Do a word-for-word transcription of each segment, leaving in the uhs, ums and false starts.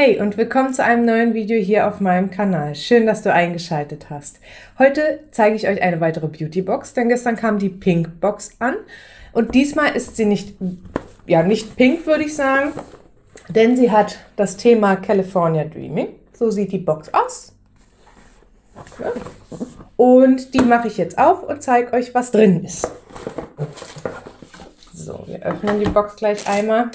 Hey und willkommen zu einem neuen Video hier auf meinem Kanal. Schön, dass du eingeschaltet hast. Heute zeige ich euch eine weitere Beauty-Box, denn gestern kam die Pink-Box an. Und diesmal ist sie nicht, ja, nicht pink, würde ich sagen, denn sie hat das Thema California Dreaming. So sieht die Box aus. Ja. Und die mache ich jetzt auf und zeige euch, was drin ist. So, wir öffnen die Box gleich einmal.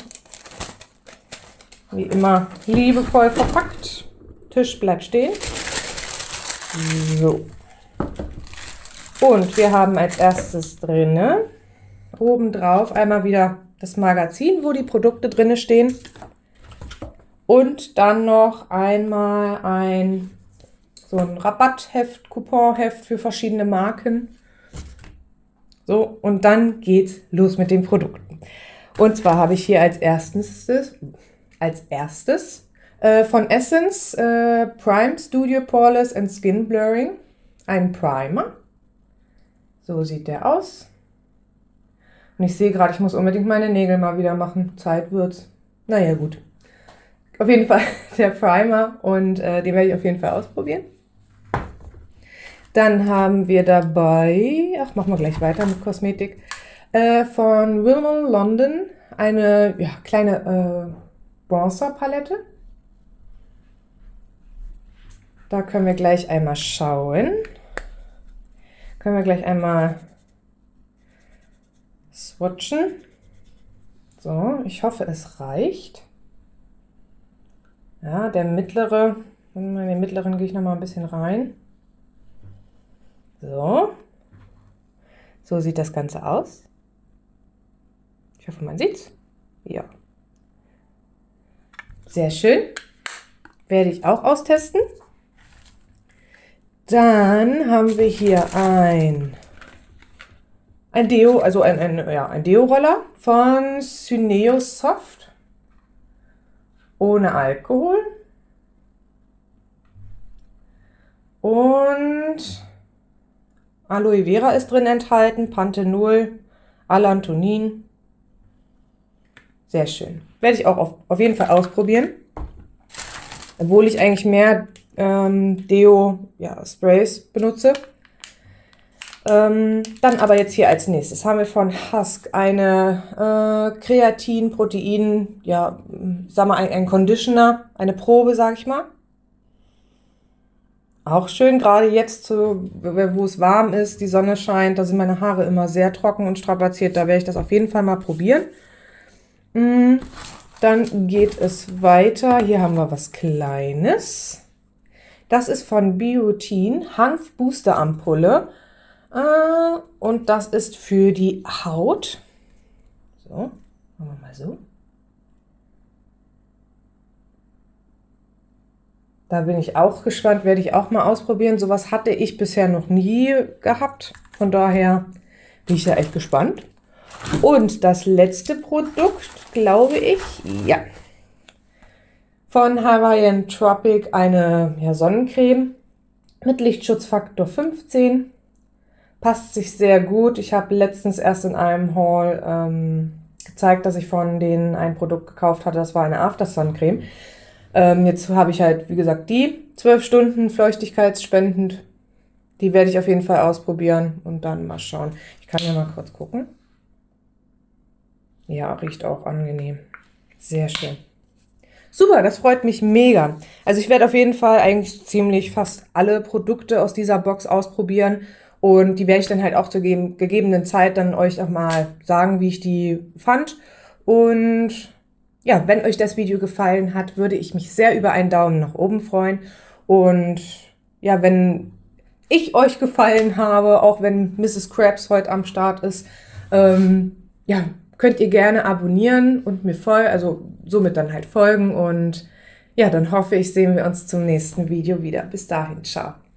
Wie immer liebevoll verpackt. Tisch bleibt stehen. So. Und wir haben als erstes drinne obendrauf einmal wieder das Magazin, wo die Produkte drinne stehen. Und dann noch einmal ein so ein Rabattheft, Couponheft für verschiedene Marken. So, und dann geht's los mit den Produkten. Und zwar habe ich hier als erstes als erstes äh, von Essence äh, Prime Studio Poreless and Skin Blurring, ein Primer. So sieht der aus. Und ich sehe gerade, ich muss unbedingt meine Nägel mal wieder machen. Zeit wird's. Naja, gut. Auf jeden Fall der Primer und äh, den werde ich auf jeden Fall ausprobieren. Dann haben wir dabei, ach, machen wir gleich weiter mit Kosmetik, äh, von Rimmel London eine ja, kleine äh, Bronzer-Palette. Da können wir gleich einmal schauen. Können wir gleich einmal swatchen. So, ich hoffe, es reicht. Ja, der mittlere, in den mittleren gehe ich noch mal ein bisschen rein. So. So sieht das Ganze aus. Ich hoffe, man sieht's. Ja. Sehr schön. Werde ich auch austesten. Dann haben wir hier ein, ein Deo, also ein, ein, ja, ein Deo-Roller von Syneo Soft. Ohne Alkohol. Und Aloe Vera ist drin enthalten, Panthenol, Allantonin. Sehr schön. Werde ich auch auf, auf jeden Fall ausprobieren. Obwohl ich eigentlich mehr ähm, Deo-Sprays ja, benutze. Ähm, dann aber jetzt hier als nächstes haben wir von Husk eine äh, Kreatin, Protein, ja, sag mal ein, ein Conditioner, eine Probe, sag ich mal. Auch schön, gerade jetzt, so, wo es warm ist, die Sonne scheint, da sind meine Haare immer sehr trocken und strapaziert. Da werde ich das auf jeden Fall mal probieren. Dann geht es weiter. Hier haben wir was Kleines. Das ist von Biotin Hanf Booster Ampulle. Und das ist für die Haut. So, machen wir mal so. Da bin ich auch gespannt, werde ich auch mal ausprobieren. Sowas hatte ich bisher noch nie gehabt. Von daher bin ich da echt gespannt. Und das letzte Produkt, glaube ich, ja, von Hawaiian Tropic eine ja, Sonnencreme mit Lichtschutzfaktor fünfzehn. Passt sich sehr gut. Ich habe letztens erst in einem Haul ähm, gezeigt, dass ich von denen ein Produkt gekauft hatte. Das war eine After-Sun-Creme. Ähm, jetzt habe ich halt, wie gesagt, die zwölf Stunden feuchtigkeitsspendend. Die werde ich auf jeden Fall ausprobieren und dann mal schauen. Ich kann ja mal kurz gucken. Ja, riecht auch angenehm. Sehr schön. Super, das freut mich mega. Also ich werde auf jeden Fall eigentlich ziemlich fast alle Produkte aus dieser Box ausprobieren. Und die werde ich dann halt auch zur gegebenen Zeit dann euch auch mal sagen, wie ich die fand. Und ja, wenn euch das Video gefallen hat, würde ich mich sehr über einen Daumen nach oben freuen. Und ja, wenn ich euch gefallen habe, auch wenn Misses Krabs heute am Start ist, ähm, ja, könnt ihr gerne abonnieren und mir folgen, also somit dann halt folgen. Und ja, dann hoffe ich, sehen wir uns zum nächsten Video wieder. Bis dahin, ciao.